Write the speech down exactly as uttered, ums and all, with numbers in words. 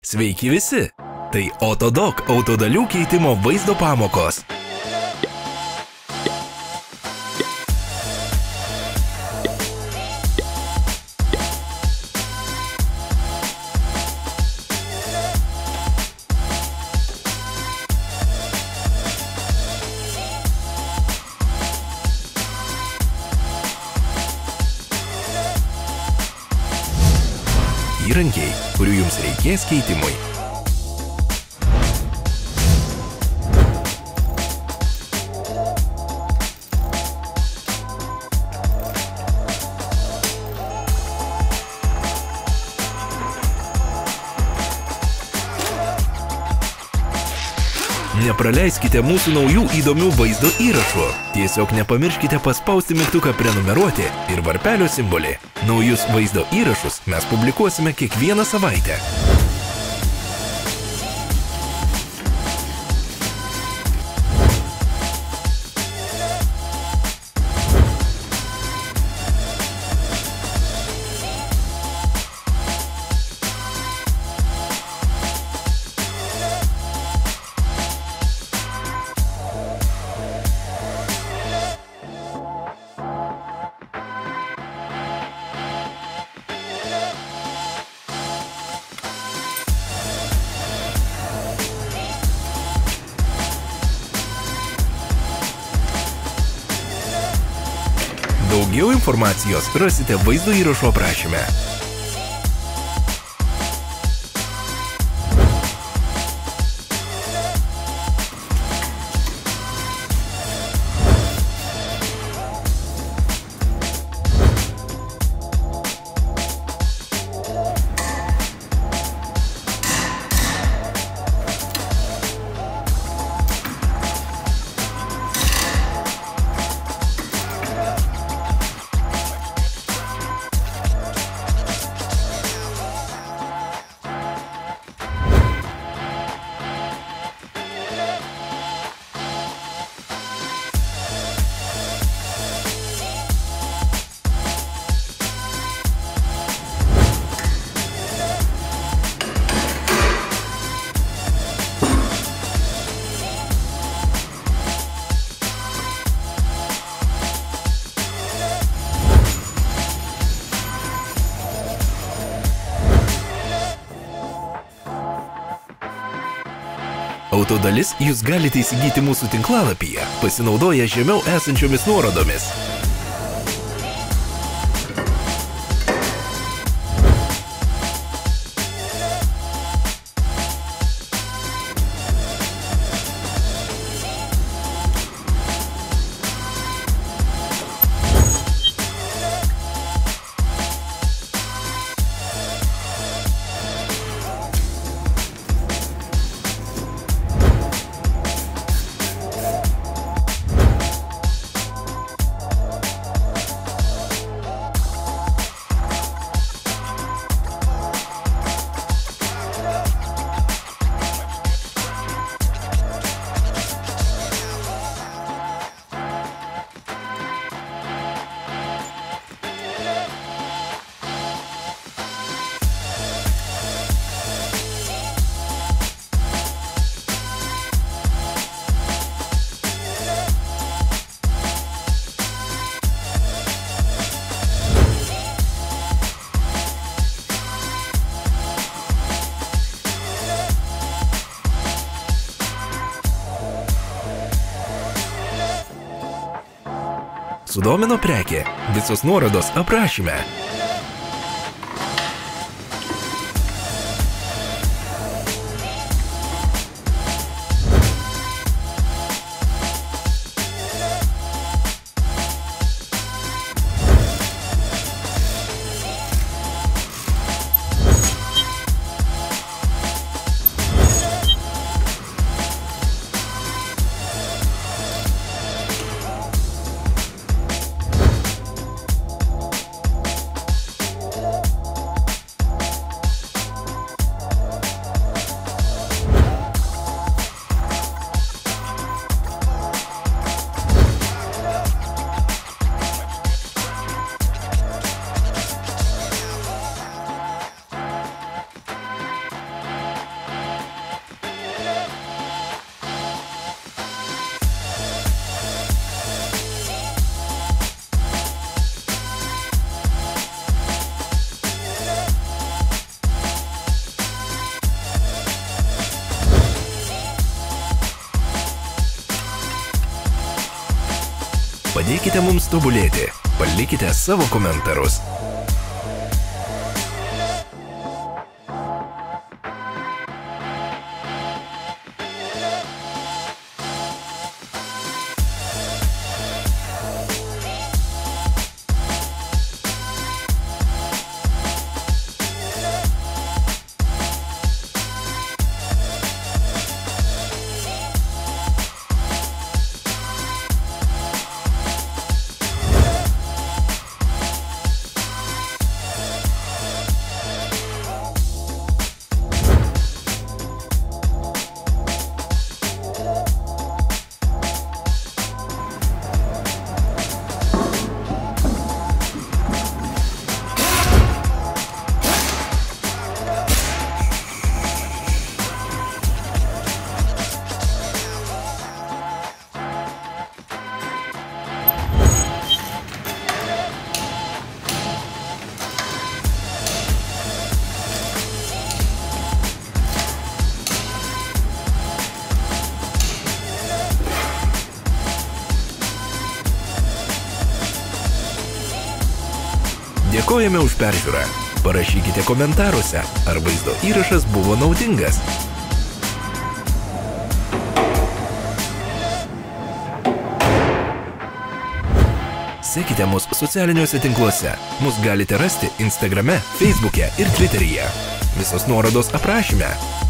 Sveiki visi! Tai Autodoc autodalių keitimo vaizdo pamokos. Įrankiai, kurių jums reikės keitimui. Nepraleiskite mūsų naujų įdomių vaizdo įrašų. Tiesiog nepamirškite paspausti mygtuką prenumeruoti ir varpelio simbolį. Naujus vaizdo įrašus mes publikuosime kiekvieną savaitę. Daugiau informacijos rasite vaizdo įrašo aprašyme. Autodalis jūs galite įsigyti mūsų tinklalapyje, pasinaudoję žemiau esančiomis nuorodomis. Sudomino prekė. Visos nuorodos aprašyme. Padėkite mums tobulėti. Palikite savo komentarus. Dėkojame už peržiūrą. Parašykite komentaruose, ar vaizdo įrašas buvo naudingas. Sekite mus socialiniuose tinkluose. Mus galite rasti Instagrame, Facebook'e ir Twitter'yje. Visos nuorodos aprašyme.